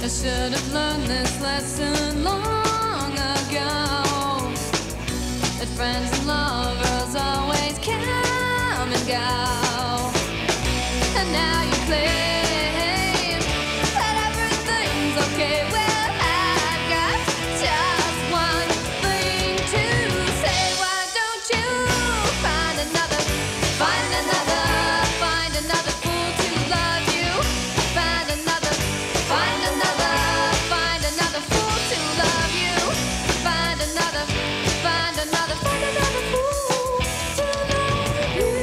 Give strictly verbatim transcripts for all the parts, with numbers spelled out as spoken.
I should have learned this lesson long ago, that friends and lovers always come and go. And now you claim that everything's okay. Well, I've got just one thing to say. Why don't you find another, find another, find another fool to love you? Find another, find another, find another fool to love you. Find another, find another, find another fool to love you.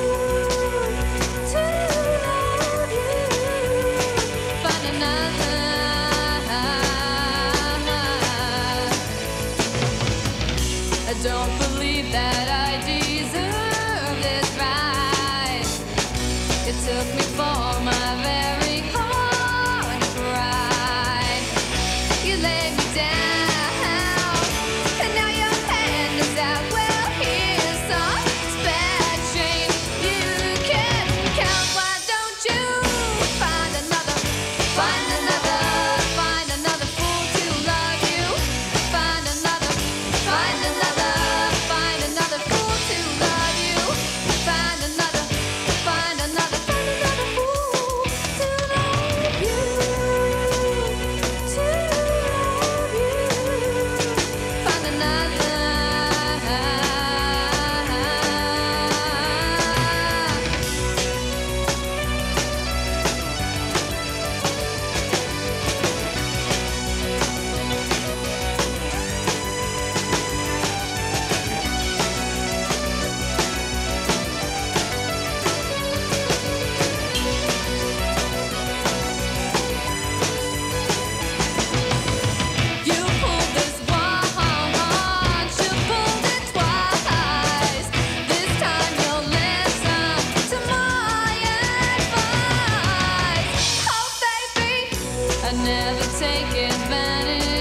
To love you. Find another. I don't believe that I deserve this right. It took me for my very heart to cry. You laid me down, and now your hand is out. Well, here's some bad shame you can count. Why don't you find another, find another, find another fool to love you? Find another, find another, find another fool to love you. Find another, find another, find another fool to love you. To love you. Find another. You pulled this once, you pulled it twice. This time you'll listen to my advice. Oh, baby, I never take advantage